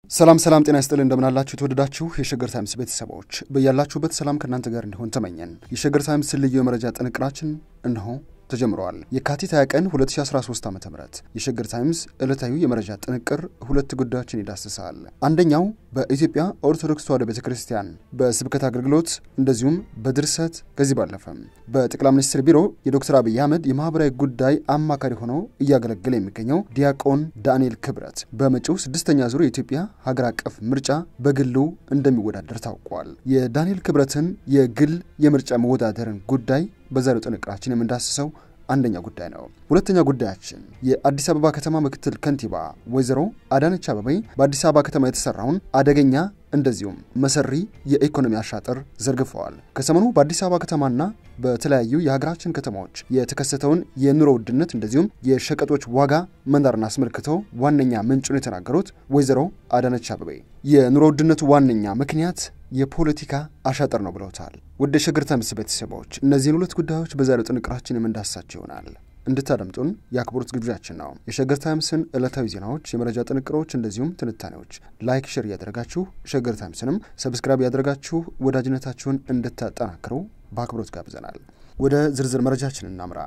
ሰላም ጤና ይስጥልኝ እንደምን አላችሁ ተወደዳችሁ የሸገር ታይምስ ቤተሰቦች በእያላችሁበት ሰላም ከናንተ ጋር እንዲሆን ተመኘን የሸገር ታይምስ ልዩ የመረጃ ጥንቅራችን እነሆ ተጀምሯል የካቲት 20 ቀን 2013 ዓ.ም የሸገር ታይምስ ዕለታዊ የመረጃ ጥንቅር ሁለት ጉዳዮችን ይዳስሳል አንደኛው በኢትዮጵያ ኦርቶዶክስ ተዋሕዶ ቤተክርስቲያን በስብከት አገልግሎት እንደዚሁም በድርሰት ከዚህ ባለፈም በጠቅላይ ሚኒስትር ቢሮ የዶክተር አብይ አህመድ የማህበራዊ ጉዳይ አማካሪ ሆኖ እያገለገለ የሚገኘው ዲያቆን ዳንኤል ክብረት በመጪው 6ኛ ዙር የኢትዮጵያ ሀገር አቀፍ ምርጫ በግሉ እንደሚወዳደር ታውቋል የዳንኤል ክብረትን የግል የምርጫ መወዳደርን ጉዳይ በዛሬው ጥንቅራችን የምንዳስሰው አንደኛ ጉዳይ ነው ሁለተኛ ጉዳያችን የአዲስ አበባ ከተማ ምክትል ከንቲባ ወይዘሮ አዳነች በአዲስ አበባ ከተማ የተሰራውን አደገኛ እንደዚሁም መሰሪ የኢኮኖሚ አሻጥር ዘርግፈዋል ከሰሞኑ በአዲስ አበባ ከተማና በተለያዩ የሀገራችን ከተማዎች የተከሰተውን የኑሮ ውድነት እንደዚሁም የሸቀጦች ዋጋ መንዳርን አስመልክቶ ዋነኛ ምንጩን የተናገሩት ወይዘሮ አዳነች የኑሮ ውድነቱ ዋነኛ ምክንያት የፖለቲካ አሻጥር ነው ብለውታል ወደ ሸገር ታይምስ ቤተሰቦች እነዚህን ሁለት ጉዳዮች በዛሬው ጥንቅራችን የምንዳስሳቸው ይሆናል እንድታደምጡን ያክብሩት ግብዣችን ነው የሸገር ታይምስን ዕለታዊ ዜናዎች የመረጃ ጥንቅሮች እንደዚሁም ትንታኔዎች ላይክ ሼር ያደርጋችሁ ሸገር ታይምስንም ሰብስክራይብ ያደርጋችሁ ወዳጅነታችሁን እንድታጠናክሩ በአክብሮት ጋብዘናል ወደ ዝርዝር መረጃችን እናምራ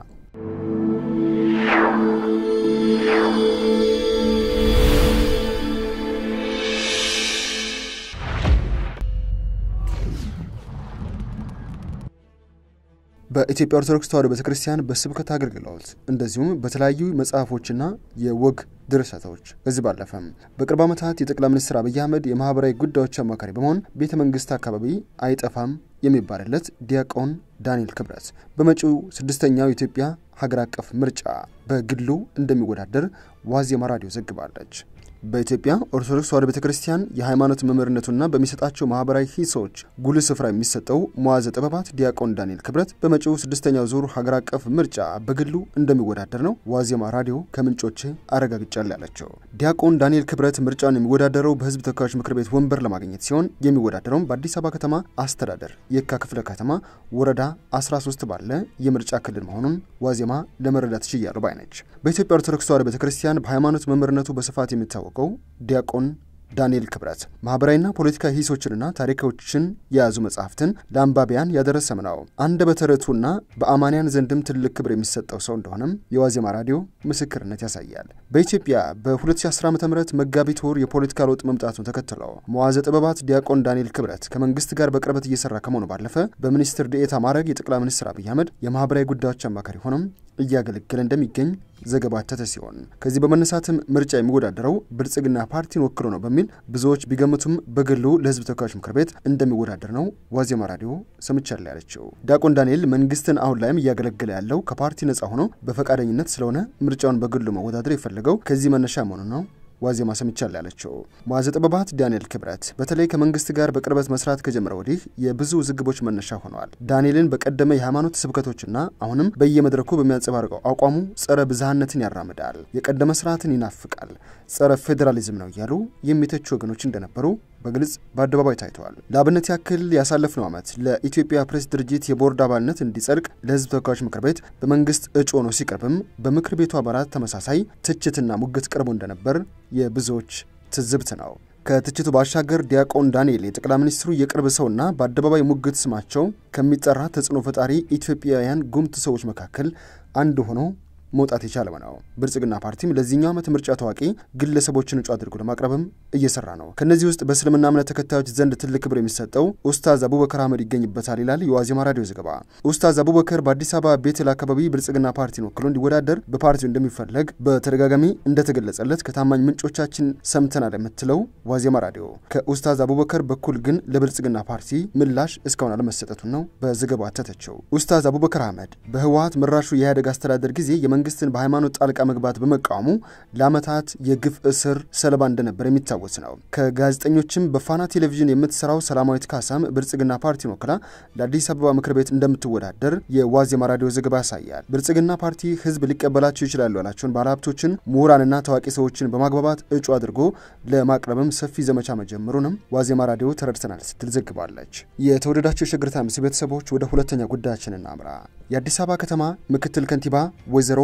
በኢትዮጵያ ኦርቶዶክስ ተዋሕዶ ቤተክርስቲያን በስብከት አገልግሎት እንደዚሁም በተለያዩ መጽሐፎችና የወግ ድርሰቶች ከዚህ ባለፈም በቅርብ ዓመታት የጠቅላይ ሚኒስትር አብይ አህመድ የማህበራዊ ጉዳዮች አማካሪ በመሆን ቤተ መንግስት አካባቢ አይጠፋም የሚባልለት ዲያቆን ዳንኤል ክብረት በመጪው 6ኛው የኢትዮጵያ ሀገር አቀፍ ምርጫ በግሉ እንደሚወዳደር ዋዜማ ራዲዮ ዘግባለች በኢትዮጵያ ኦርቶዶክስ ተዋሕዶ ቤተክርስቲያን የሃይማኖት መምህርነቱና በሚሰጣቸው ማህበራዊ ሂሶች ጉልህ ስፍራ የሚሰጠው መዋዘ ጥበባት ዲያቆን ዳንኤል ክብረት በመጪው 6ኛው ዙር ሀገር አቀፍ ምርጫ በግሉ እንደሚወዳደር ነው ዋዜማ ራዲዮ ከምንጮች አረጋግጫለሁ ያለችው ዲያቆን ዳንኤል ክብረት ምርጫውን የሚወዳደረው በህዝብ ተወካዮች ምክር ቤት ወንበር ለማግኘት ሲሆን የሚወዳደረው በአዲስ አበባ ከተማ አስተዳደር የካ ክፍለ ከተማ ወረዳ 13 ባለ የምርጫ ክልል መሆኑን ዋዜማ ለመረዳት ችያለሁ ባይነች በኢትዮጵያ ኦርቶዶክስ ተዋሕዶ ቤተክርስቲያን በሃይማኖት መምህርነቱ በስፋት የሚታወቀው ዲያቆን ዳንኤል ክብረት ማህበራዊና ፖለቲካዊ ሂሶችንና ታሪኮችን የያዙ መጽሐፍትን ለአንባቢያን ያደረሰም ነው አንደበተ ርቱዕና በአማንያን ዘንድም ትልቅ ክብር የሚሰጠው ሰው እንደሆነም የዋዜማ ራዲዮ ምስክርነት ያሳያል በኢትዮጵያ በ2010 ዓ.ም መጋቢት ወር የፖለቲካ ለውጥ መምጣቱን ተከትሎ መዋዘ ጥበባት ዲያቆን ዳንኤል ክብረት ከመንግስት ጋር በቅርበት እየሰራ ከመሆኑ ባለፈ በሚኒስትር ዴኤታ ማዕረግ የጠቅላይ ሚኒስትር አብይ አህመድ የማህበራዊ ጉዳዮች አማካሪ ሆኖም እያገለገለ እንደሚገኝ ዘገባ ተተሲሆን ከዚህ በመነሳትም ምርጫ የሚወዳደረው ብልጽግና ፓርቲን ወክሎ ነው በሚል ብዙዎች ቢገምቱም በግሉ ለህዝብ ተወካዮች ምክር ቤት እንደሚወዳደር ነው ዋዜማ ራዲዮ ሰምቻለሁ ያለችው ዲያቆን ዳንኤል መንግስትን አሁን ላይም እያገለገለ ያለው ከፓርቲ ነፃ ሆኖ በፈቃደኝነት ስለሆነ ምርጫውን በግሉ መወዳደር የፈለገው ከዚህ መነሻ መሆኑ ነው ዋዜማ ሰምቻለሁ ያለችው መዋዘ ጥበባት ዳንኤል ክብረት በተለይ ከመንግስት ጋር በቅርበት መስራት ከጀመረ ወዲህ የብዙ ዝግቦች መነሻ ሆነዋል ዳንኤልን በቀደመ የሃይማኖት ስብከቶችና አሁንም በየመድረኩ በሚያንጸባርቀው አቋሙ ጸረ ብዝሃነትን ያራምዳል የቀደመ ስርዓትን ይናፍቃል ጸረ ፌደራሊዝም ነው ያሉ የሚተቹ ወገኖች እንደነበሩ በግልጽ በአደባባይ ታይቷል ለአብነት ያክል ያሳለፍነው ዓመት ለኢትዮጵያ ፕሬስ ድርጅት የቦርድ አባልነት እንዲጸድቅ ለህዝብ ተወካዮች ምክር ቤት በመንግስት እጩ ሆኖ ሲቀርብም በምክር ቤቱ አባላት ተመሳሳይ ትችትና ሙግት ቀርቦ እንደነበር የብዙዎች ትዝብት ነው ከትችቱ ባሻገር ዲያቆን ዳንኤል የጠቅላይ ሚኒስትሩ የቅርብ ሰውና በአደባባይ ሙግት ስማቸው ከሚጠራ ተጽዕኖ ፈጣሪ ኢትዮጵያውያን ጉምት ሰዎች መካከል አንዱ ሆኖ መውጣት የቻለው ነው ብልጽግና ፓርቲም ለዚህኛው ዓመት ምርጫ ታዋቂ ግለሰቦችን እጩ አድርጎ ለማቅረብም እየሰራ ነው ከነዚህ ውስጥ በእስልምና እምነት ተከታዮች ዘንድ ትልቅ ክብር የሚሰጠው ኡስታዝ አቡበከር አህመድ ይገኝበታል ይላል የዋዜማ ራዲዮ ዘገባ ኡስታዝ አቡበከር በአዲስ አበባ ቤተል አካባቢ ብልጽግና ፓርቲን ወክሎ እንዲወዳደር በፓርቲው እንደሚፈልግ በተደጋጋሚ እንደተገለጸለት ከታማኝ ምንጮቻችን ሰምተናል የምትለው ዋዜማ ራዲዮ ከኡስታዝ አቡበከር በኩል ግን ለብልጽግና ፓርቲ ምላሽ እስካሁን አለመሰጠቱ ነው በዘገባው ተተቸው ኡስታዝ አቡበከር አህመድ በህወሓት መራሹ የኢህአዴግ አስተዳደር ጊዜ መንግስትን በሃይማኖት ጣልቃ መግባት በመቃወሙ ለአመታት የግፍ እስር ሰለባ እንደነበር የሚታወስ ነው ከጋዜጠኞችም በፋና ቴሌቪዥን የምትሰራው ሰላማዊት ካሳም ብልጽግና ፓርቲ ወክላ ለአዲስ አበባ ምክር ቤት እንደምትወዳደር የዋዜማ ራዲዮ ዘገባ ያሳያል ብልጽግና ፓርቲ ህዝብ ሊቀበላቸው ይችላል ያላቸውን ባለሀብቶችን ምሁራንና ታዋቂ ሰዎችን በማግባባት እጩ አድርጎ ለማቅረብም ሰፊ ዘመቻ መጀመሩንም ዋዜማ ራዲዮ ተረድተናል ስትል ዘግባለች የተወደዳቸው የሸገር ታይምስ ቤተሰቦች ወደ ሁለተኛ ጉዳያችን እናምራ የአዲስ አበባ ከተማ ምክትል ከንቲባ ወይዘሮ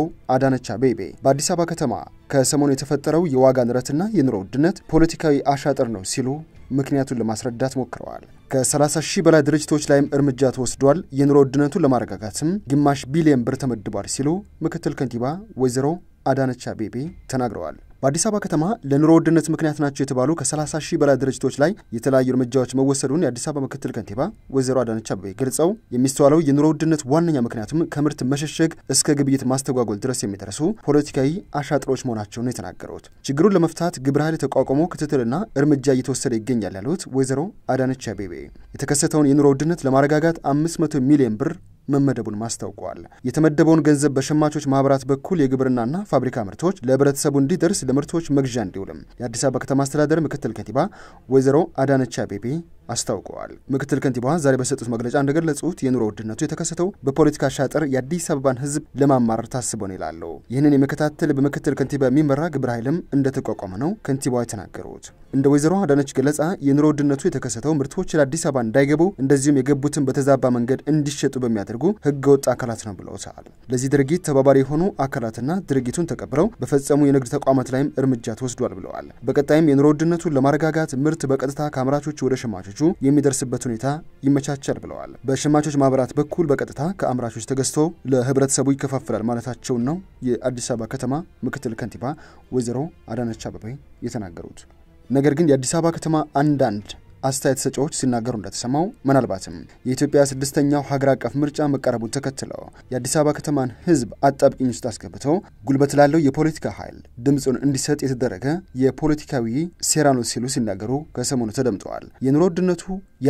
አዳነች አቤቤ በአዲስ አበባ ከተማ ከሰሞኑ የተፈጠረው የዋጋ ንረትና የኑሮ ውድነት ፖለቲካዊ አሻጥር ነው ሲሉ ምክንያቱን ለማስረዳት ሞክረዋል። ከ30,000 በላይ ድርጅቶች ላይም እርምጃ ተወስዷል፣ የኑሮ ውድነቱን ለማረጋጋትም ግማሽ ቢሊዮን ብር ተመድቧል ሲሉ ምክትል ከንቲባ ወይዘሮ አዳነች አቤቤ ተናግረዋል። በአዲስ አበባ ከተማ ለኑሮ ውድነት ምክንያት ናቸው የተባሉ ከ30,000 በላይ ድርጅቶች ላይ የተለያዩ እርምጃዎች መወሰዱን የአዲስ አበባ ምክትል ከንቲባ ወይዘሮ አዳነች አቤቤ ገልጸው የሚስተዋለው የኑሮ ውድነት ዋነኛ ምክንያቱም ከምርት መሸሸግ እስከ ግብይት ማስተጓጎል ድረስ የሚደርሱ ፖለቲካዊ አሻጥሮች መሆናቸውን የተናገሩት ችግሩን ለመፍታት ግብረ ኃይል ተቋቁሞ ክትትልና እርምጃ እየተወሰደ ይገኛል ያሉት ወይዘሮ አዳነች አቤቤ የተከሰተውን የኑሮ ውድነት ለማረጋጋት 500 ሚሊዮን ብር መመደቡን ማስታውቀዋል። የተመደበውን ገንዘብ በሸማቾች ማህበራት በኩል የግብርናና ፋብሪካ ምርቶች ለህብረተሰቡ እንዲደርስ ለምርቶች መግዣ እንዲውልም የአዲስ አበባ ከተማ አስተዳደር ምክትል ከንቲባ ወይዘሮ አዳነች አቤቤ አስታውቀዋል። ምክትል ከንቲባዋ ዛሬ በሰጡት መግለጫ እንደገለጹት የኑሮ ውድነቱ የተከሰተው በፖለቲካ አሻጥር የአዲስ አበባን ህዝብ ለማማረር ታስቦ ነው ይላሉ። ይህንን የመከታተል በምክትል ከንቲባ የሚመራ ግብረ ኃይልም እንደተቋቋመ ነው ከንቲባዋ የተናገሩት። እንደ ወይዘሮ አዳነች ገለጻ የኑሮ ውድነቱ የተከሰተው ምርቶች ለአዲስ አበባ እንዳይገቡ እንደዚሁም የገቡትን በተዛባ መንገድ እንዲሸጡ በሚያደርጉ ህገወጥ አካላት ነው ብለውታል። ለዚህ ድርጊት ተባባሪ የሆኑ አካላትና ድርጊቱን ተቀብለው በፈጸሙ የንግድ ተቋማት ላይም እርምጃ ተወስዷል ብለዋል። በቀጣይም የኑሮ ውድነቱን ለማረጋጋት ምርት በቀጥታ ከአምራቾች ወደ ሸማቾች የሚደርስበት ሁኔታ ይመቻቻል ብለዋል። በሸማቾች ማህበራት በኩል በቀጥታ ከአምራቾች ተገዝቶ ለህብረተሰቡ ይከፋፈላል ማለታቸው ነው የአዲስ አበባ ከተማ ምክትል ከንቲባ ወይዘሮ አዳነች አቤቤ የተናገሩት። ነገር ግን የአዲስ አበባ ከተማ አንዳንድ አስተያየት ሰጪዎች ሲናገሩ እንደተሰማው ምናልባትም የኢትዮጵያ 6ኛው ሀገር አቀፍ ምርጫ መቀረቡን ተከትለው የአዲስ አበባ ከተማን ህዝብ አጣብቂኝ ውስጥ አስገብተው ጉልበት ላለው የፖለቲካ ኃይል ድምጹን እንዲሰጥ የተደረገ የፖለቲካዊ ሴራ ነው ሲሉ ሲናገሩ ከሰሞኑ ተደምጠዋል። የኑሮ ውድነቱ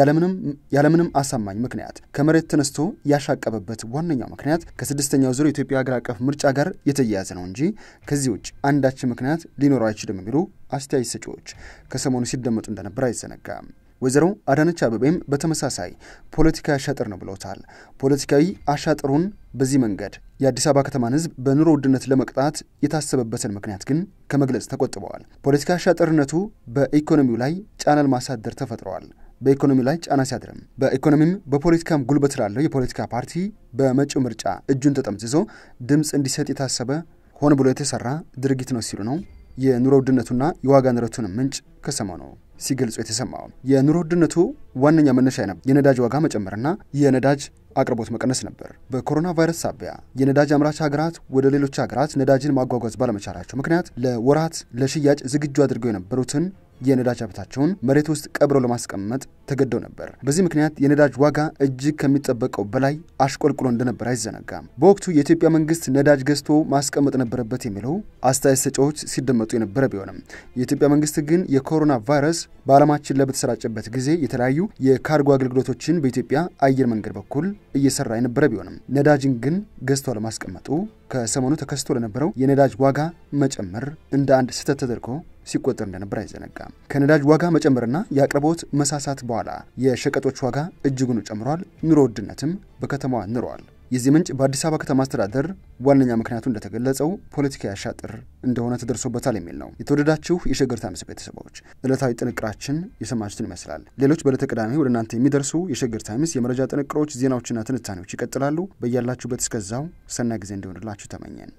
ያለምንም አሳማኝ ምክንያት ከመሬት ተነስቶ ያሻቀበበት ዋነኛው ምክንያት ከ6ኛው ዙር የኢትዮጵያ ሀገር አቀፍ ምርጫ ጋር የተያያዘ ነው እንጂ ከዚህ ውጭ አንዳች ምክንያት ሊኖረው አይችልም የሚሉ አስተያየት ሰጪዎች ከሰሞኑ ሲደመጡ እንደነበር አይዘነጋም። ወይዘሮ አዳነች አቤቤም በተመሳሳይ ፖለቲካዊ አሻጥር ነው ብለውታል። ፖለቲካዊ አሻጥሩን በዚህ መንገድ የአዲስ አበባ ከተማን ህዝብ በኑሮ ውድነት ለመቅጣት የታሰበበትን ምክንያት ግን ከመግለጽ ተቆጥበዋል። ፖለቲካዊ አሻጥርነቱ በኢኮኖሚው ላይ ጫና ለማሳደር ተፈጥሯል። በኢኮኖሚ ላይ ጫና ሲያድርም በኢኮኖሚም በፖለቲካም ጉልበት ላለው የፖለቲካ ፓርቲ በመጪው ምርጫ እጁን ተጠምዝዞ ድምጽ እንዲሰጥ የታሰበ ሆነ ብሎ የተሰራ ድርጊት ነው ሲሉ ነው የኑሮ ውድነቱና የዋጋ ንረቱን ምንጭ ከሰሞኑ ሲገልጹ የተሰማው። የኑሮ ውድነቱ ዋነኛ መነሻ የነዳጅ ዋጋ መጨመርና የነዳጅ አቅርቦት መቀነስ ነበር። በኮሮና ቫይረስ ሳቢያ የነዳጅ አምራች ሀገራት ወደ ሌሎች ሀገራት ነዳጅን ማጓጓዝ ባለመቻላቸው ምክንያት ለወራት ለሽያጭ ዝግጁ አድርገው የነበሩትን የነዳጅ ሀብታቸውን መሬት ውስጥ ቀብረው ለማስቀመጥ ተገደው ነበር። በዚህ ምክንያት የነዳጅ ዋጋ እጅግ ከሚጠበቀው በላይ አሽቆልቁሎ እንደነበር አይዘነጋም። በወቅቱ የኢትዮጵያ መንግስት ነዳጅ ገዝቶ ማስቀመጥ ነበረበት የሚለው አስተያየት ሰጪዎች ሲደመጡ የነበረ ቢሆንም የኢትዮጵያ መንግስት ግን የኮሮና ቫይረስ በዓለማችን ላይ በተሰራጨበት ጊዜ የተለያዩ የካርጎ አገልግሎቶችን በኢትዮጵያ አየር መንገድ በኩል እየሰራ የነበረ ቢሆንም ነዳጅን ግን ገዝቶ ለማስቀመጡ ከሰሞኑ ተከስቶ ለነበረው የነዳጅ ዋጋ መጨመር እንደ አንድ ስህተት ተደርጎ ሲቆጠር እንደነበር አይዘነጋም። ከነዳጅ ዋጋ መጨመርና የአቅርቦት መሳሳት በኋላ የሸቀጦች ዋጋ እጅጉን ጨምሯል። ኑሮ ውድነትም በከተማዋ ንሯል። የዚህ ምንጭ በአዲስ አበባ ከተማ አስተዳደር ዋነኛ ምክንያቱ እንደተገለጸው ፖለቲካዊ አሻጥር እንደሆነ ተደርሶበታል የሚል ነው። የተወደዳችሁ የሸገር ታይምስ ቤተሰቦች ዕለታዊ ጥንቅራችን የሰማችሁትን ይመስላል። ሌሎች በዕለተ ቅዳሜ ወደ እናንተ የሚደርሱ የሸገር ታይምስ የመረጃ ጥንቅሮች፣ ዜናዎችና ትንታኔዎች ይቀጥላሉ። በያላችሁበት እስከዛው ሰናይ ጊዜ እንዲሆንላችሁ ተመኘን።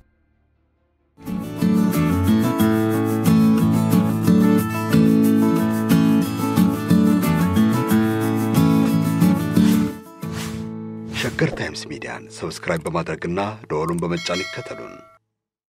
ሸገር ታይምስ ሚዲያን ሰብስክራይብ በማድረግና ደወሉን በመጫን ይከተሉን።